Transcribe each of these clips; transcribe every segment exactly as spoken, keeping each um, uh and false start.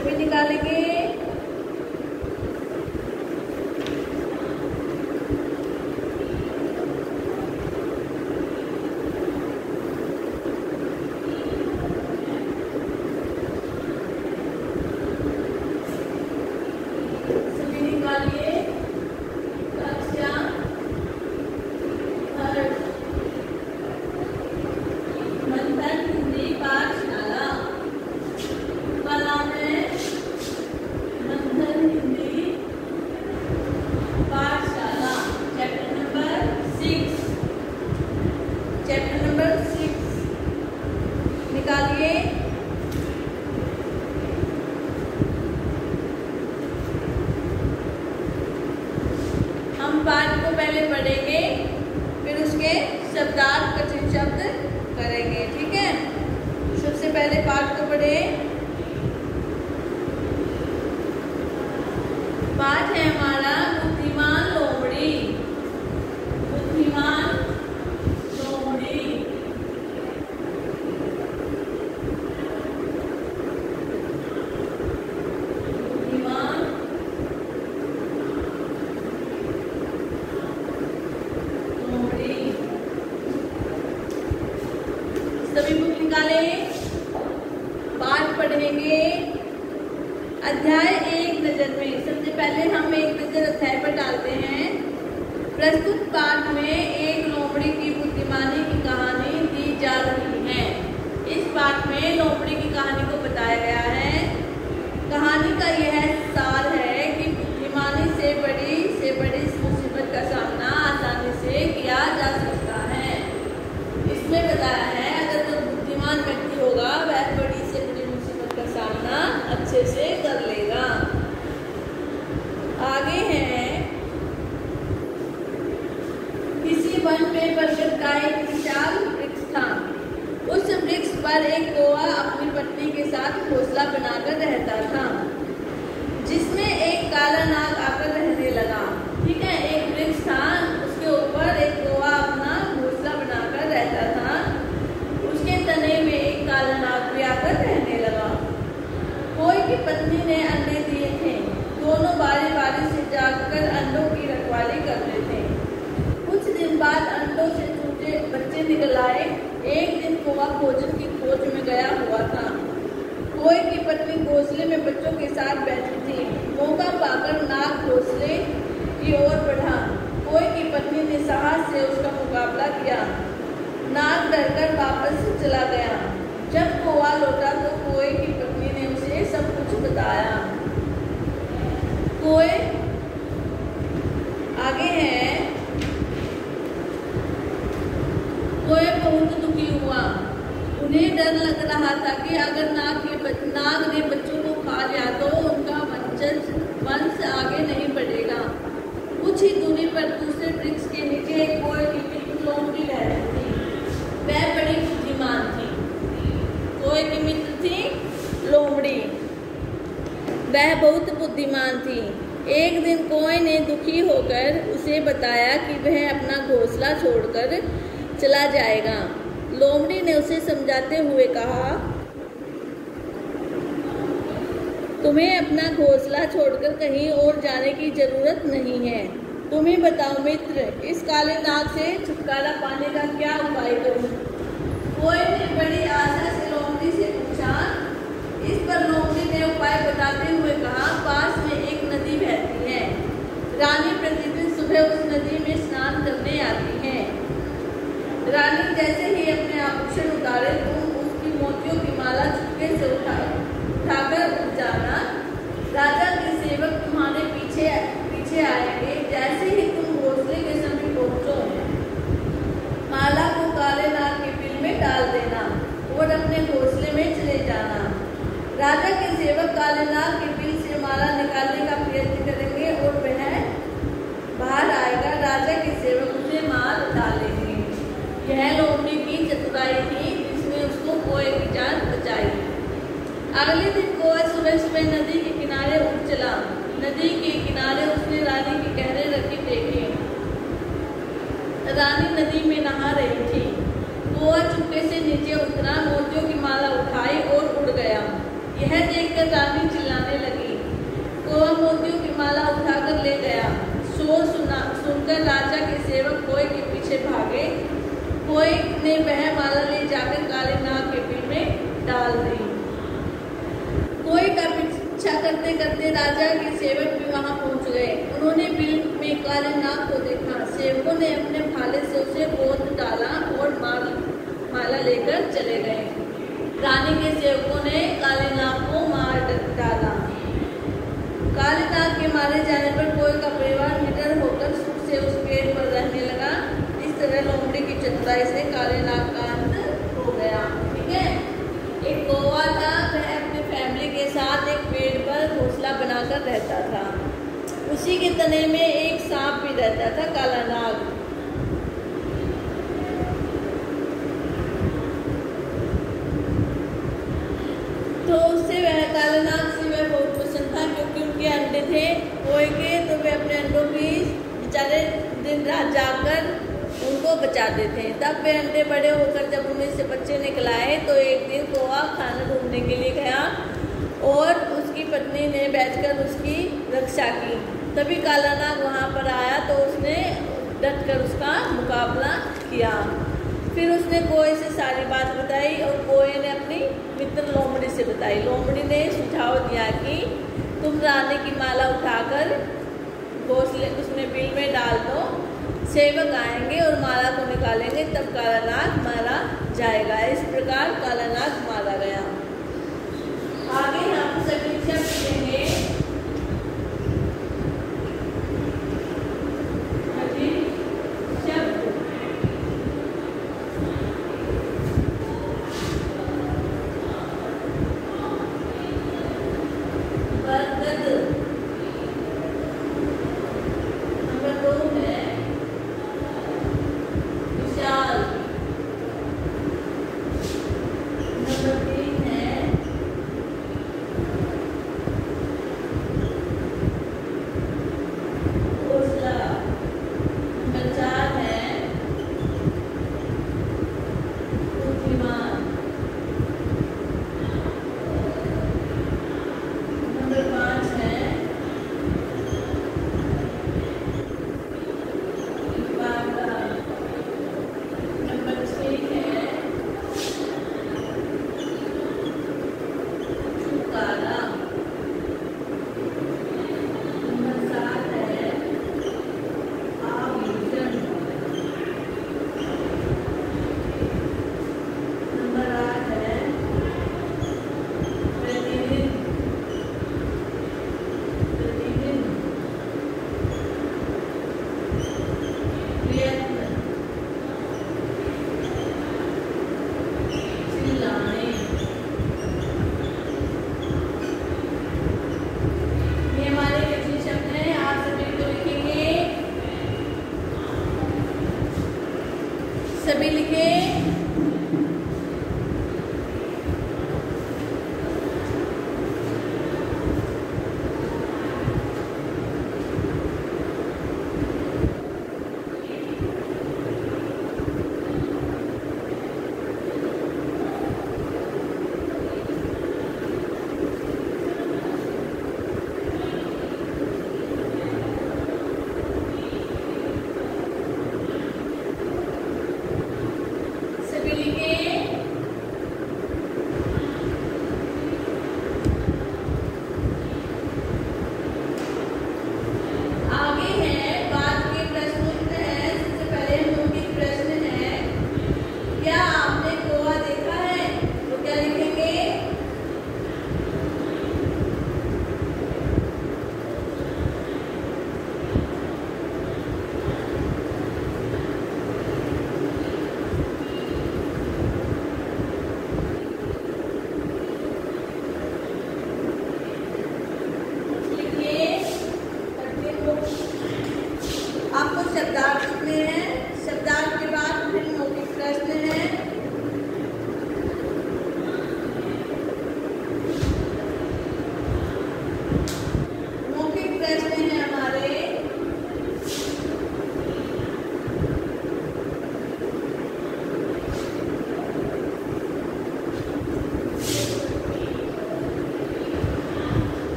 सभी निकालेंगे। Chapter number six निकालिए। हम पाठ को पहले पढ़ेंगे, फिर उसके शब्दार्थ कठिन शब्द करेंगे, ठीक है। सबसे पहले पाठ को पढ़े। पाठ है हमारा बुद्धिमान लोमड़ी। बुद्धिमान लोमड़ी। बुद्धिमान लोमड़ी। सभी बुक निकाले, पाठ पढ़ेंगे। अध्याय एक नजर में। सबसे पहले हम एक नजर अध्याय पर डालते हैं। प्रस्तुत पाठ में एक लोमड़ी की बुद्धिमानी की कहानी दी जा रही है। इस पाठ में लोमड़ी की कहानी को बताया गया है। कहानी का यह सार है कि बुद्धिमानी से बड़ी से बड़ी मुसीबत का सामना आसानी से किया जा सकता है। इसमें बताया है अगर जो बुद्धिमान व्यक्ति होगा वह बड़ी से बड़ी मुसीबत का सामना अच्छे से कर लेगा। आगे है, किसी वन में बरगद का एक विशाल वृक्ष था। उस वृक्ष पर एक कौवा अपनी पत्नी के साथ घोंसला बनाकर रहता था, जिसमें एक काला नाग आकर रहने लगा। ठीक है, एक वृक्ष था, उसके ऊपर एक कौवा अपना घोंसला बनाकर रहता था। उसके तने में एक काला नाग भी आकर रहने लगा। कोई की पत्नी ने अंडे दिए थे। दोनों बारी बारी से जाकर अंडों की रखवाली करते थे। कुछ दिन बाद अंडों से छोटे बच्चे निकल आए। एक दिन कौवा भोजन की खोज में गया हुआ था। कोई की पत्नी घोंसले में बच्चों के साथ बैठी थी। मौका पाकर नाग घोंसले की ओर बढ़ा। कोई की पत्नी ने साहस से उसका मुकाबला किया। नाग डरकर वापस चला गया। जब कौवा लौटा तो कोई की पत्नी ने उसे सब कुछ बताया। कोई आगे है, कोई बहुत दुखी हुआ। उन्हें डर लग रहा था कि अगर नाग के नाग ने बच्चों को खा लिया तो उनका वंशज वंश आगे नहीं बढ़ेगा। कुछ ही दूरी पर दूसरे वृक्ष के नीचे एक कोई की मित्र लोमड़ी रह रही थी। वह बड़ी बुद्धिमान थी। कोई की मित्र थी लोमड़ी, वह बहुत बुद्धिमान थी। एक दिन कोई ने दुखी होकर उसे बताया कि वह अपना घोंसला छोड़कर चला जाएगा। लोमड़ी ने उसे समझाते हुए कहा, तुम्हें अपना घोंसला छोड़कर कहीं और जाने की जरूरत नहीं है। तुम ही बताओ मित्र, इस काले नाग से छुटकारा पाने का क्या उपाय करूं? कोई ने बड़ी आशा से लोमड़ी से पूछा। इस पर लोमड़ी ने उपाय बताते हुए कहा, पास में एक नदी बहती है। रानी प्रतिदिन सुबह उस नदी में स्नान करने आती है। रानी जैसे ही अपने आभूषण उतारे तुम उसकी मोतियों की माला चुपके से उठा उठाकर उठ जाना। राजा के सेवक तुम्हारे पीछे पीछे आएंगे। जैसे ही तुम घोंसले के समीप पहुंचो, माला को काले नाग के बिल में डाल देना और अपने घोंसले में चले जाना। राजा के सेवक काले नाग के बिल से माला निकालने का प्रयत्न करेंगे और वह बाहर आएगा। राजा के सेवक उसे मार डालेंगे। यह लोमड़ी की चतुराई थी जिसने उसको कौवे की जान बचाई। अगले दिन कौवा सुबह सुबह नदी के किनारे उठ चला। नदी के किनारे उसने रानी की कहरे रखी देखी। रानी नदी में नहा रही थी। कौवा चुपके से नीचे उतरा, मोतियों की माला उठाई और उड़ गया। यह देखकर रानी चिल्लाने ने वह माला ले जाकर काले नाग के बिल में डाल दी। कोई का पीछा करते करते राजा के सेवक भी वहां पहुंच गए। उन्होंने बिल में काले नाग को देखा। सेवकों ने अपने भाले से उसे गोद डाला और माल माला लेकर चले गए। रानी के सेवकों ने काले नाग को मार डाला। काले नाग के मारे जाने पर कोई का परिवार निडर होकर सुख से उस पेड़ पर रहने लगा। इस तरह लोमड़ी की चतुराई से काले नाग का अंत हो गया। ठीक है। एक कौवा था, वह अपने फैमिली के साथ एक पेड़ पर घोंसला बनाकर रहता था। उसी के तने में एक सांप भी रहता था, काला नाग। तो उससे वह काला नाग से वह बहुत पसंद था, क्योंकि उनके अंडे थे कोए के, तो वे अपने अंडों की बेचारे दिन रात जाकर उनको बचाते थे। तब वे अंडे बड़े होकर जब उनमें से बच्चे निकलाए तो एक दिन कौवा खाना ढूंढने के लिए गया और उसकी पत्नी ने बैठकर उसकी रक्षा की। तभी काला नाग वहाँ पर आया तो उसने डटकर उसका मुकाबला किया। फिर उसने कोए से सारी बात बताई और कोए ने अपनी मित्र लोमड़ी से बताई। लोमड़ी ने सुझाव दिया कि तुम रानी की माला उठाकर घोंसले उसमें बिल में डाल दो, सेवक आएंगे और माला को निकालेंगे, तब काला नाग मारा जाएगा। इस प्रकार काला नाग मारा गया। आगे हम सभी शब्द लेंगे। नंबर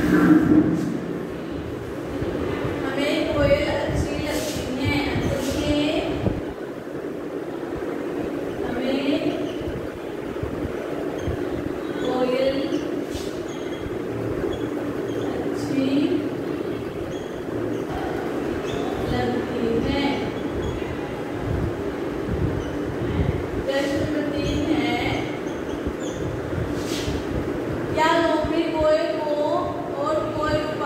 हमें कोयल अच्छी लगती है। आंसर ये हमें कोयल अच्छी लगती है। प्रश्न नंबर तीन है, क्या लोमड़ी कोयल को और कोयल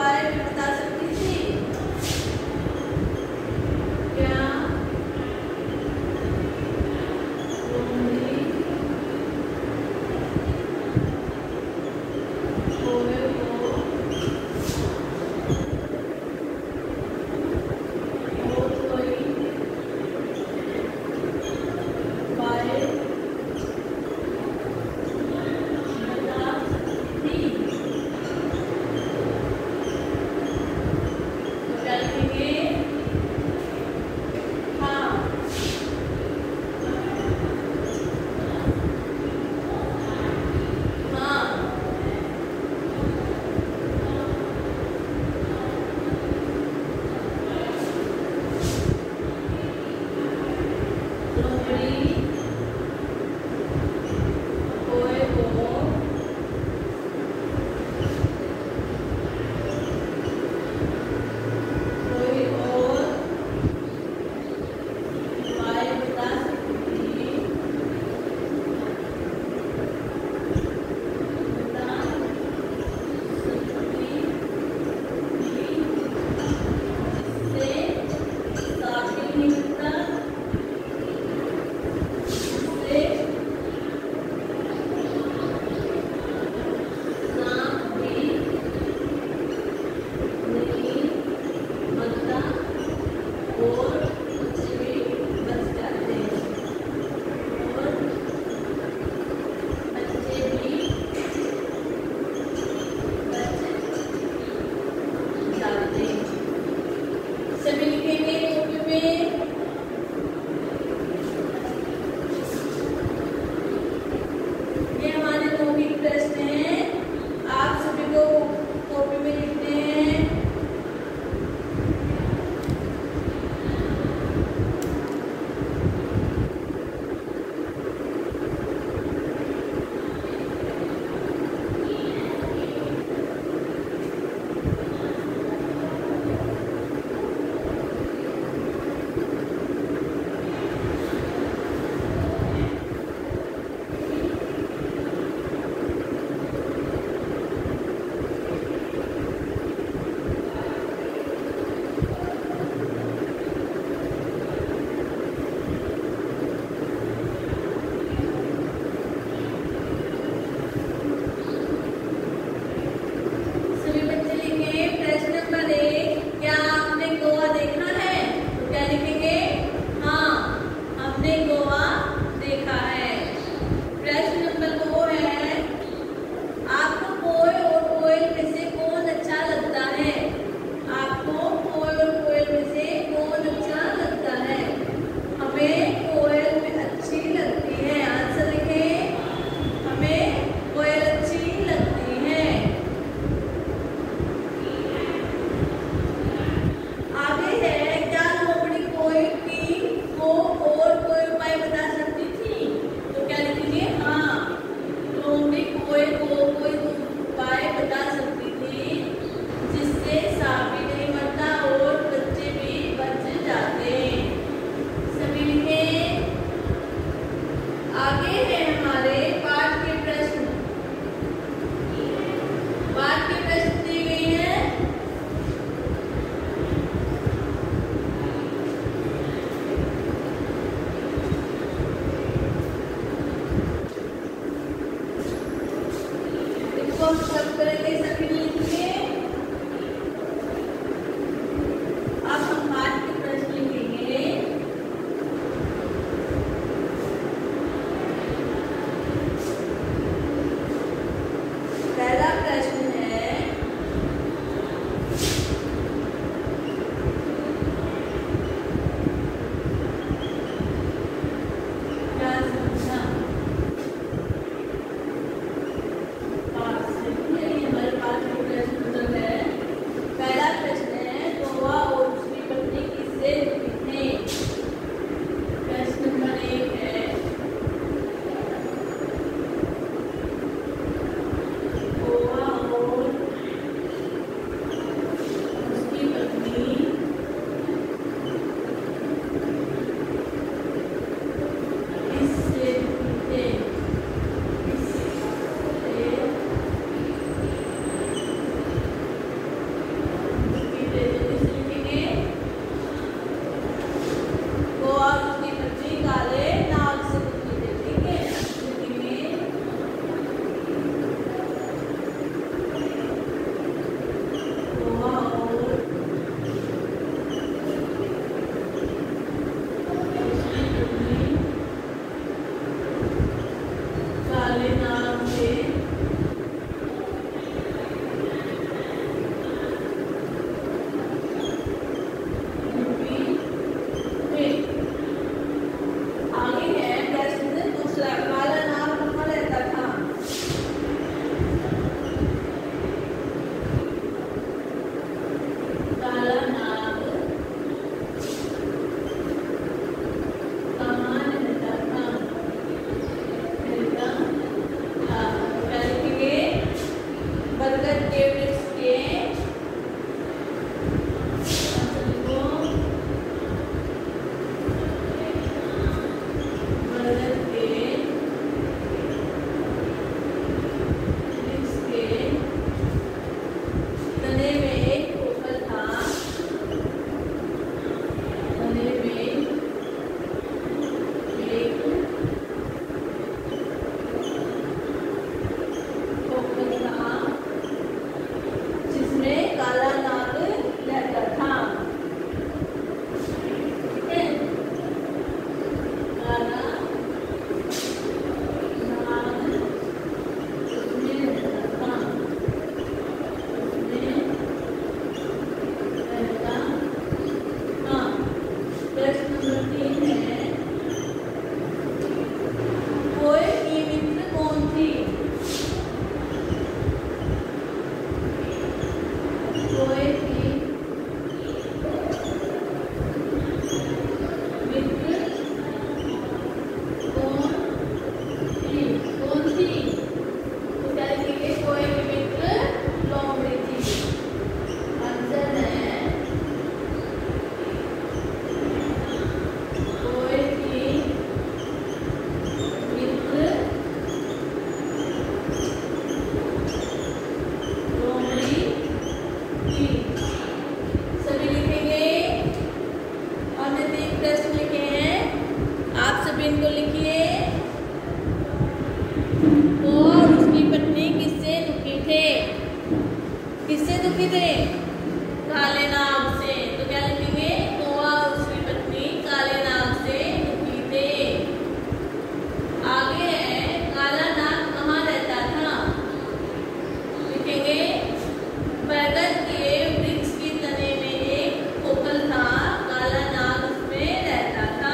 थे काले नाग से, तो क्या लिखेंगे? कौवा और उसकी पत्नी काले नाग से दुखी थे। आगे है काला नाग कहाँ रहता था? लिखेंगे बरगद के वृक्ष के तने में एक कोपल था, काला नाग उसमें रहता था।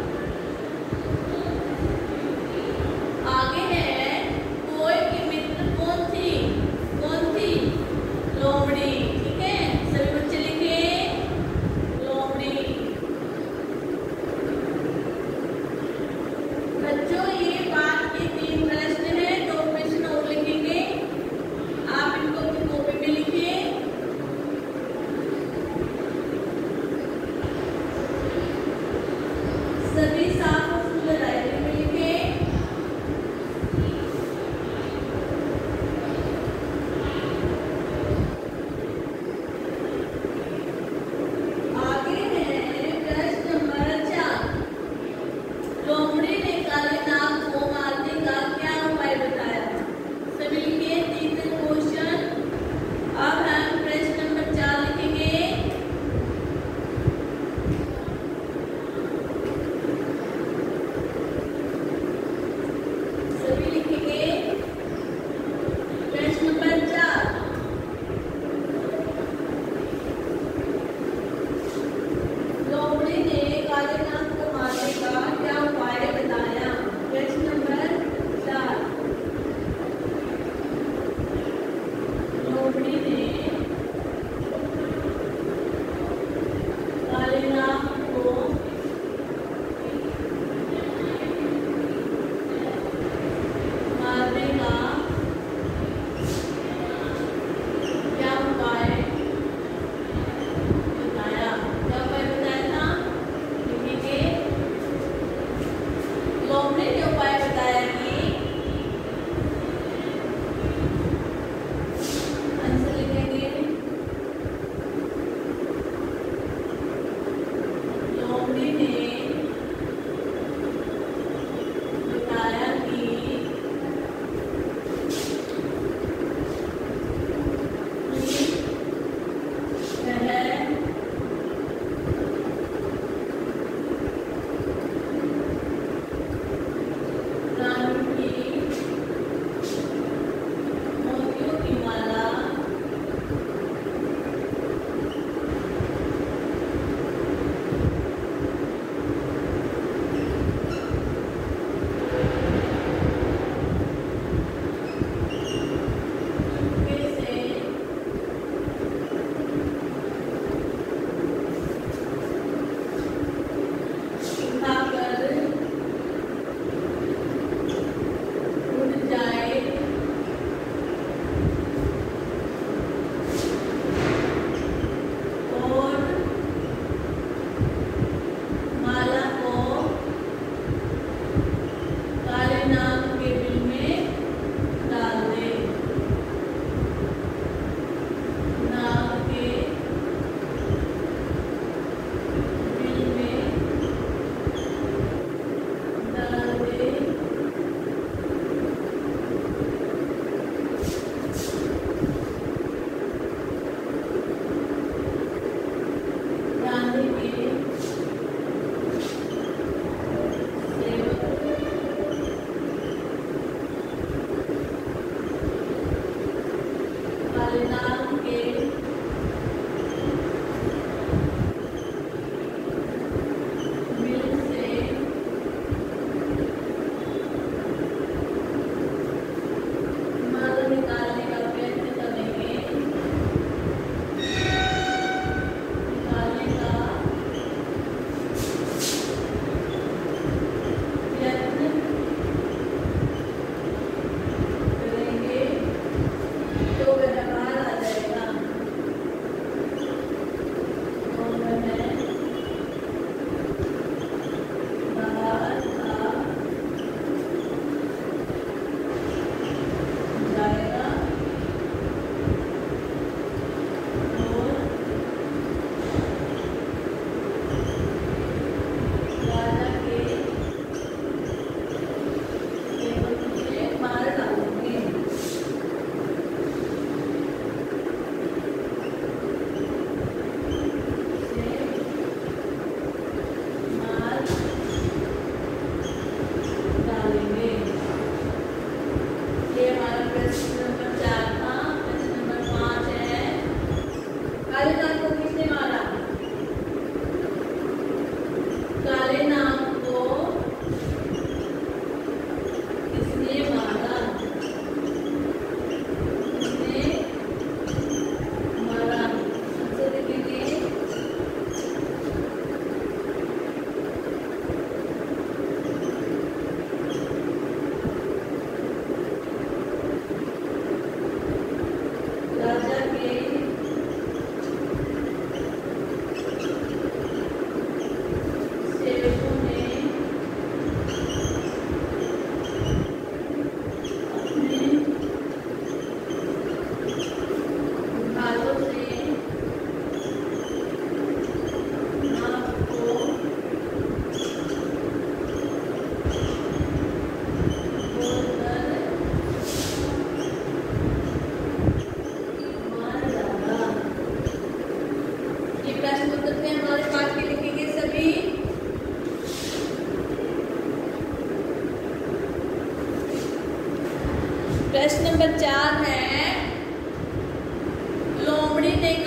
आगे है कोय की मित्र कौन थी? कौन थी? लोमड़ी। ठीक है, सभी बच्चे लिखे लोमड़ी। बच्चों ये बात के तीन प्रश्न हैं, दो प्रश्न और लिखेंगे, आप इनको अपनी कॉपी में लिखिए। सभी साफ और सुंदर डायरी में लिखे। आगे है प्रश्न नंबर चार। लोमड़ी ने काले नाग को मारने का क्या उपाय बताया? सभी लिखिए तीन क्वेश्चन। अब हम प्रश्न नंबर चार लिखेंगे। सभी लिखेंगे प्रश्न नंबर चार। लोमड़ी ने काले नाग को मारने का क्या उपाय बताया? प्रश्न नंबर चार। लोमड़ी ने काले नाग को मारने का क्या उपाय बताया? क्या उपाय बताया था? लिखेंगे लोमड़ी ने उपाय बताया कि आंसर लिखे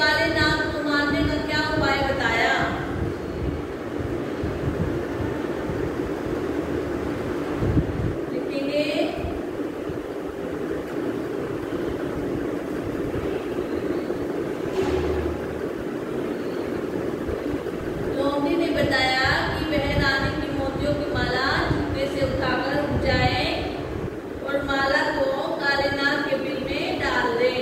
काले नाग को मारने का क्या उपाय बताया? लिखेंगे। लोमड़ी ने बताया कि वह रानी की मोतियों की माला चुपके से उठाकर उठ जाए और माला को काले नाग के बिल में डाल दे।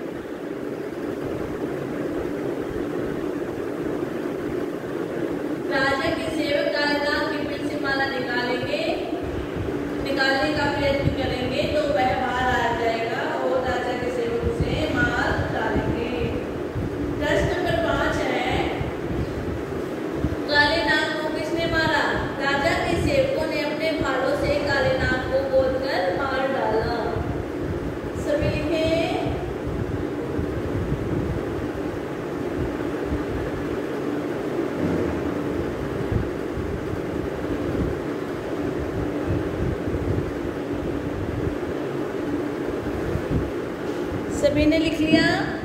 राजा के सेवक काले नाग के बिल से माला निकालेंगे निकालने का प्रयत्न करेंगे तो वह बाहर आ जाएगा और राजा के सेवक उसे मार डालेंगे। प्रश्न नंबर पांच है, काले नाग को किसने मारा? राजा के सेवकों ने अपने भालों से काले नाग को गोदकर मार डाला। सभी लिखें। सभी ने लिख लिया।